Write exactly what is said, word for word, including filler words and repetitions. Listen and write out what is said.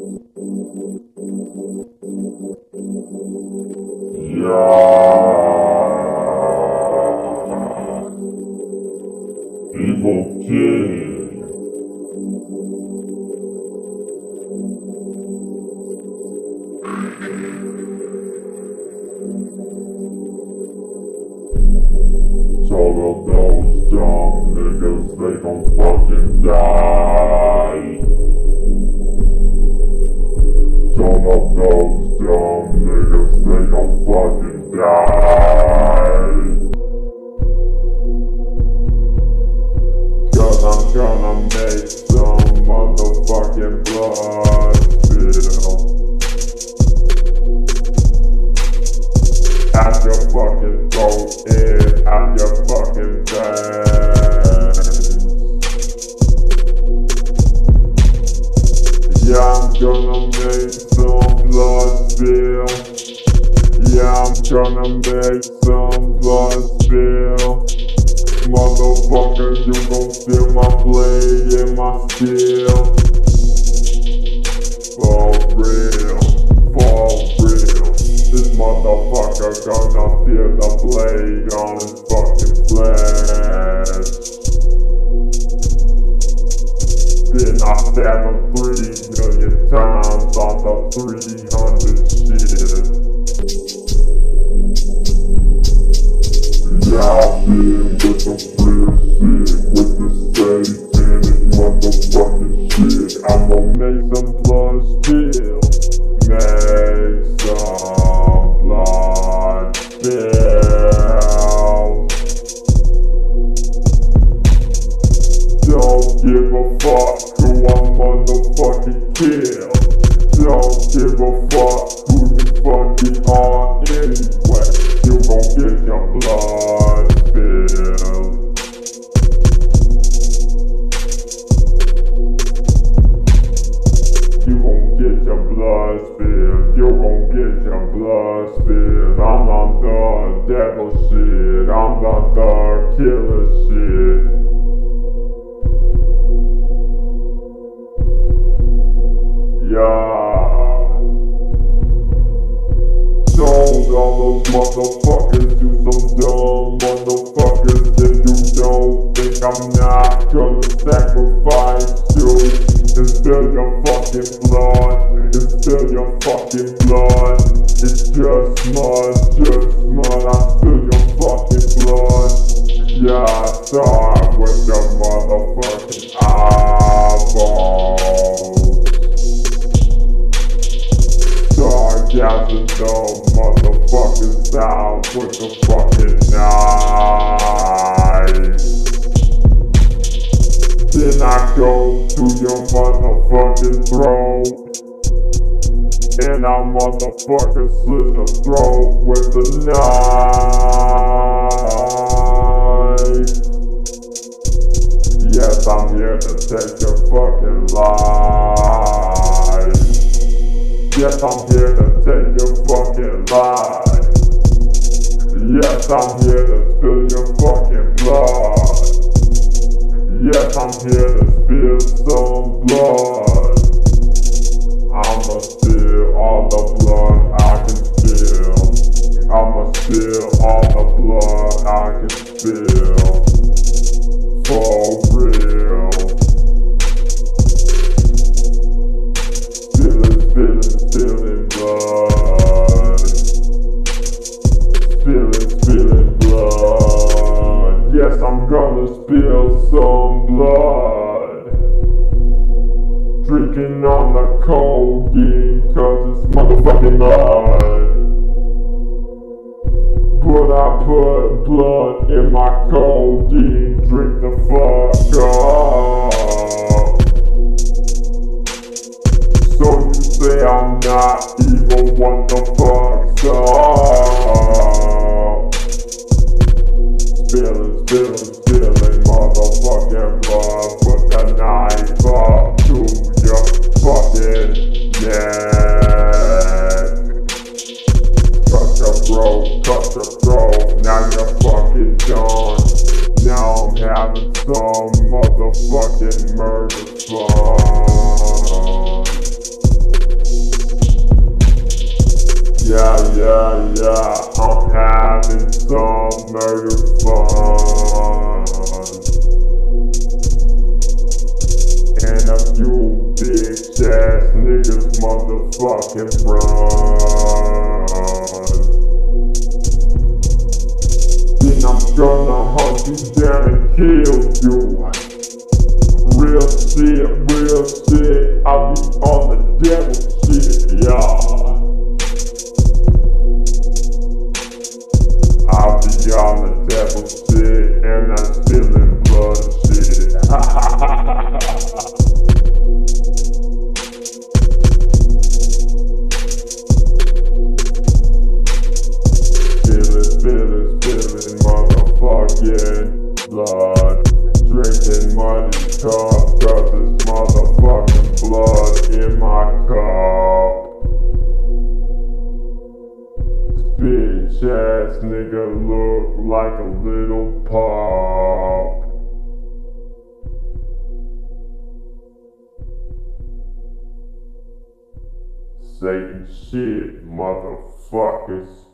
Evil Kid. All of those dumb niggas, they gon' fucking die. All of those dumb niggas, they gon' fucking die. Cause I'm gonna make some motherfucking blood spill at your fucking throat and at your fucking face. Yeah, I'm gonna make some blood spill. Yeah, I'm gonna make some blood spill. Motherfucker, you gon' feel my blade and my steel. For real, for real. This motherfucker gonna feel the blade on his fucking flesh. Then I stab him three million times on the three hundred shit. Yeah, I've been with the real shit, with the satanic motherfucking shit. I'm gon' make some blood spill. Make some blood spill. Don't give a fuck who I motherfucking kill. Don't give a fuck who you fucking are anyway. You gon' get your blood spilled. You gon' get your blood spilled. You gon' get your blood spilled. I'm on the devil shit. I'm on the killer shit. Yeah. Told all those motherfuckers do some dumb motherfuckers. If you don't think I'm not gonna sacrifice you and spill your fucking blood, and spill your fucking blood. It's just mud, just mud. I spill your fucking blood. Yeah, I start with your motherfucking eyeballs. Start gassing those motherfuckers out with the fucking knife. Then I go to your motherfucking throat, and I motherfucker slit the throat with the knife. Yes, I'm here to take your fucking life. Yes, I'm here to take your fucking life. Yes, I'm here to spill your fucking blood. Yes, I'm here to spill some blood. I'ma spill all the blood I can spill. I'ma spill all the blood I can spill. For real. Spilling, spilling, spilling blood. Spilling, spilling blood. Yes, I'm gonna spill some blood. Drinking on the codeine, cause it's motherfucking mud. But I put blood in my codeine, drink the fuck up. So you say I'm not evil, what the fuck's up? Spilling, spilling, spilling motherfucking blood. Put the knife up to your fucking neck. Cut your throat, cut your throat. Now you're fucking done. Now I'm having some motherfucking murder fun. niggas motherfucking run. Then I'm gonna hunt you down and kill you. Real shit, real shit, I be on the devil shit, y'all. I be on the devil shit, and I'm spilling blood shit. Spilling, spilling, spilling motherfucking blood. Drinking muddy cup, cause it's motherfucking blood in my cup. This bitch ass nigga look like a little pup. Satan shit, motherfuckers.